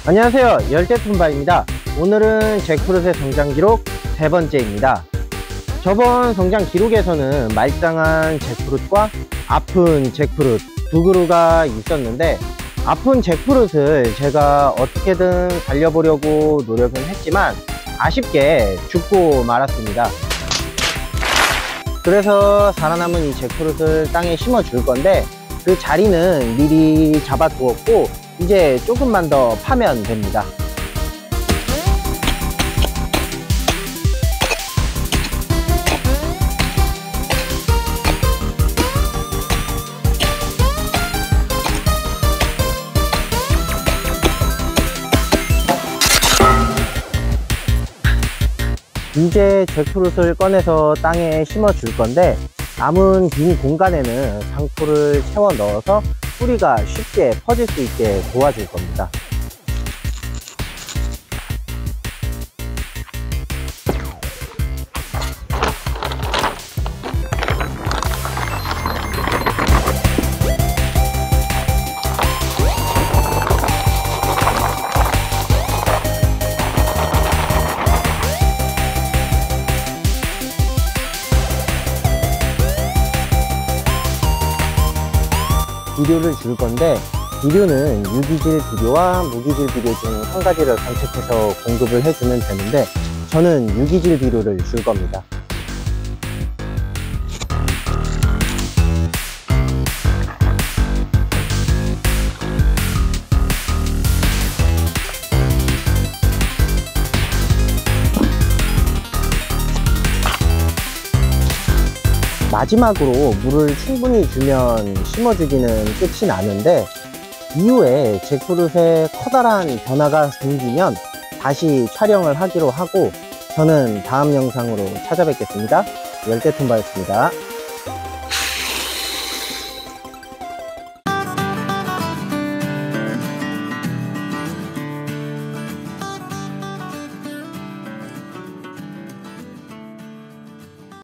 안녕하세요, 열대품바입니다. 오늘은 잭프루트의 성장 기록 3번째입니다. 저번 성장 기록에서는 말짱한 잭프루트와 아픈 잭프루트 두 그루가 있었는데, 아픈 잭프루트를 제가 어떻게든 살려보려고 노력은 했지만 아쉽게 죽고 말았습니다. 그래서 살아남은 이 잭프루트를 땅에 심어 줄 건데, 그 자리는 미리 잡아 두었고 이제 조금만 더 파면 됩니다. 이제 잭프루트를 꺼내서 땅에 심어 줄 건데, 남은 빈 공간에는 상토를 채워 넣어서 뿌리가 쉽게 퍼질 수 있게 도와줄 겁니다. 비료를 줄 건데, 비료는 유기질 비료와 무기질 비료 중 한 가지를 선택해서 공급을 해주면 되는데, 저는 유기질 비료를 줄 겁니다. 마지막으로 물을 충분히 주면 심어주기는 끝이 나는데, 이후에 잭프루트에 커다란 변화가 생기면 다시 촬영을 하기로 하고, 저는 다음 영상으로 찾아뵙겠습니다. 열대품바였습니다.